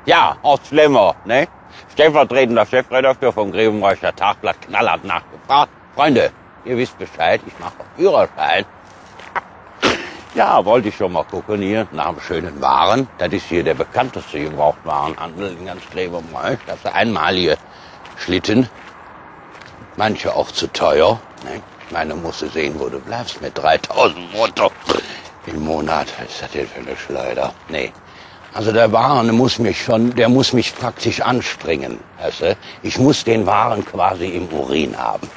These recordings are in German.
Ja, Horst Flemmer, ne? Stellvertretender Chefredakteur vom Grevenbroicher Tagblatt, knallhart nachgefragt. Freunde, ihr wisst Bescheid, ich mache doch Führerschein. Ja, wollte ich schon mal gucken hier nach einem schönen Waren. Das ist hier der bekannteste Gebrauchtwarenhandel in ganz Grevenbroich. Das ist der einmalige Schlitten. Manche auch zu teuer. Ne? Ich meine, du musst sehen, wo du bleibst mit 3000 Brutto im Monat. Was ist das denn für eine Schleuder? Nee. Also der Waren der muss mich praktisch anspringen. Weißt du? Ich muss den Waren quasi im Urin haben.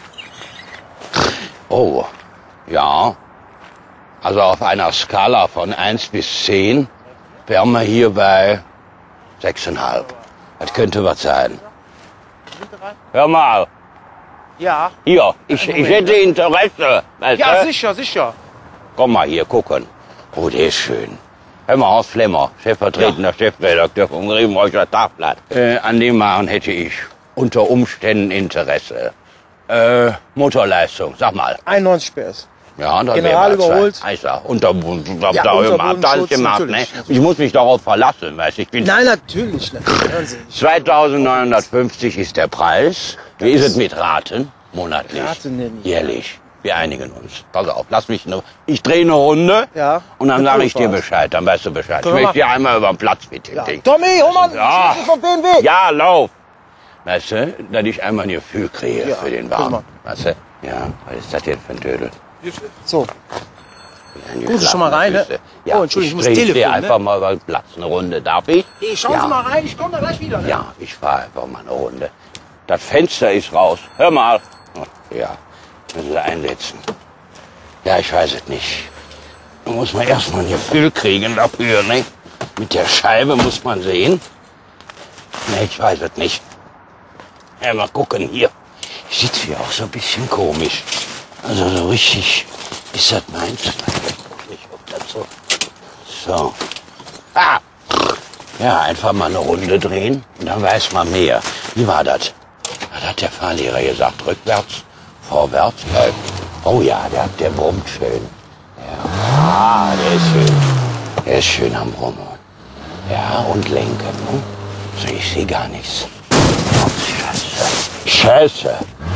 Oh, ja. Also auf einer Skala von 1 bis 10 wären wir hier bei 6,5. Das könnte was sein. Hör mal. Ja. Hier, ich hätte Interesse. Weißt Ja, du? sicher, sicher. Komm mal hier, gucken. Oh, der ist schön. Hör mal, Horst Flemmer, stellvertretender Chefredakteur vom Grevenbroicher Tagblatt. An dem Waren hätte ich unter Umständen Interesse. Motorleistung, sag mal. 91 PS. Ja, das General überholt. Unterbund, Ja, da immer Unterbodenschutz, alles gemacht, ne? natürlich. Ich muss mich darauf verlassen, weißt du, ich bin... Nein, natürlich nicht. Hören Sie. 2.950 ist der Preis. Wie ist es mit Raten? Monatlich? Raten nicht. Jährlich. Wir einigen uns. Pass auf, lass mich ich drehe eine Runde Ja. und dann Mit sage ich dir Vollgas. Bescheid, dann weißt du Bescheid. Können Ich wir möchte dir einmal über den Platz mit dem Ja. Ding. Tommy, hol mal Ja. vom BMW. Ja, lauf. Weißt du, dass ich einmal ein Gefühl kriege Ja, für den guck Wagen. mal. Weißt du? Ja, was ist das jetzt für ein Dödel? So. Ein Gucken Sie schon mal rein, ne? Füße. Ja, Oh, Entschuldigung, ich muss dreh Telefon, dir ne? einfach mal über den Platz eine Runde. Darf ich? Hey, schauen Ja. Sie mal rein, ich komme da gleich wieder. Ne? Ja, ich fahre einfach mal eine Runde. Das Fenster ist raus. Hör mal. Ja, müssen Sie einsetzen. Ja, ich weiß es nicht. Da muss man erstmal ein Gefühl kriegen dafür, ne? Mit der Scheibe muss man sehen. Ne, ich weiß es nicht. Ja, mal gucken hier. Ich sitze hier auch so ein bisschen komisch. Also so richtig ist das meins. Ich guck nicht, ob das so... So. Ah! Ja, einfach mal eine Runde drehen und dann weiß man mehr. Wie war das? Was hat der Fahrlehrer gesagt? Rückwärts? Vorwärts? Oh ja, der brummt schön. Ja, ah, der ist schön. Der ist schön am Brummen. Ja, und lenken. Ne? So, ich sehe gar nichts. Oh, Scheiße. Scheiße.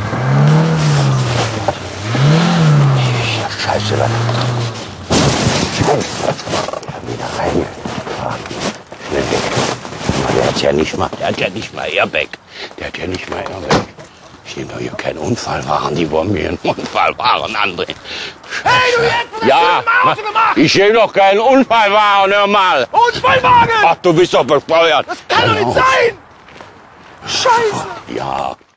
Scheiße, was? Scheiße. Ich hab wieder reingefahren. Schnell weg. Der hat ja nicht mal Airbag. Der hat ja nicht mal Airbag. Ich nehme doch hier keinen Unfallwaren. Die wollen mir einen Unfallwaren andrehen. Scheiße. Hey, du hast das Ja, schön Auto gemacht. ich nehme doch keinen Unfallwaren, hör mal. Unfallwagen! Ach, du bist doch bescheuert. Das kann doch nicht sein! Scheiße! Ja,